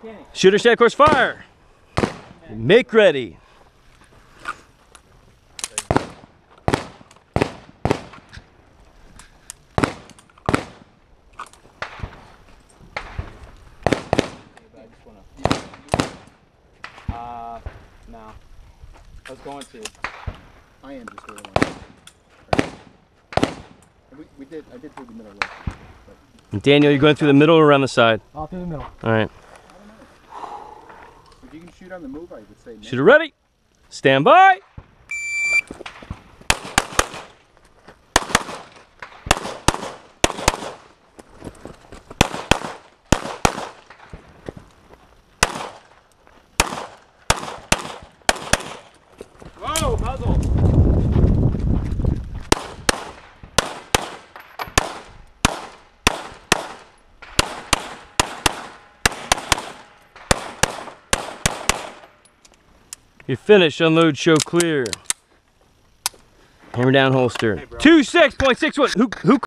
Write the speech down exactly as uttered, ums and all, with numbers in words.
Shooter, stand course, fire. Make ready. Uh, no. I was going to. I am just really like we, we did, I did through the middle. But... Daniel, you're going through the middle or around the side? All through the middle. All right. I don't know. If you can shoot on the move, I would say. Shooter ready. Stand by. Whoa, muzzle. You're finished. Unload, show clear. Hammer down holster. Hey, two six point six one. Who who